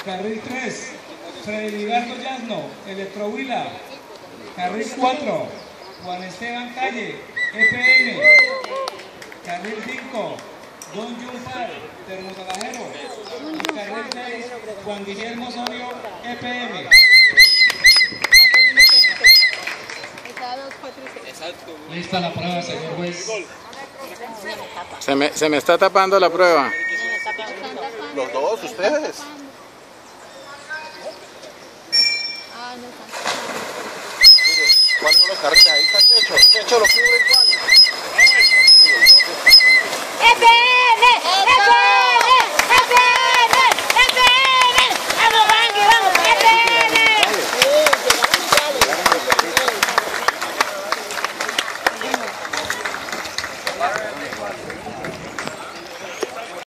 Carril 3, Frederiberto Yasno, Electrohuila. Carril 4, Juan Esteban Calle, EPM. Carril 5, Don Junpar, Termosalajero. Y carril 6, Juan Guillermo Osorio, EPM. Lista la prueba, señor juez. Se me está tapando la prueba. Los dos, ustedes. Mire, ¿cuáles son los carriles? Ahí está Checho. Checho lo cubre igual. ¡EPM!